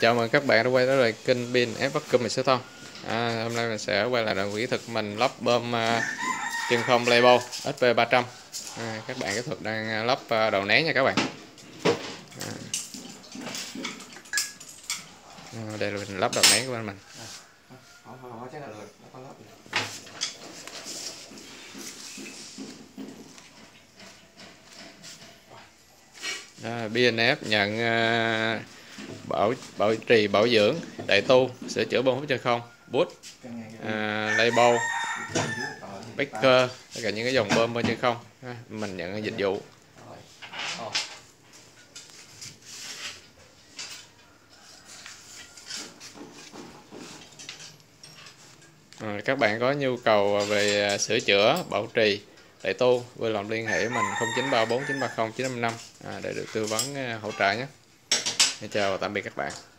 Chào mừng các bạn đã quay trở lại kênh pin ép vacuum mình sẽ Thông. Hôm nay mình sẽ quay lại đoạn kỹ thuật mình lắp bơm chân không label SP300. Các bạn kỹ thuật đang lắp đầu nén nha các bạn. Đây là mình lắp đầu nén của mình. BNF nhận bảo trì bảo dưỡng, đại tu, sửa chữa bơm hút chân không, bút, label, backer, tất cả những cái dòng bơm chân không mình nhận dịch vụ. Các bạn có nhu cầu về sửa chữa, bảo trì, đại tu, vui lòng liên hệ mình 0934 930 955 để được tư vấn hỗ trợ nhé. Chào và tạm biệt các bạn.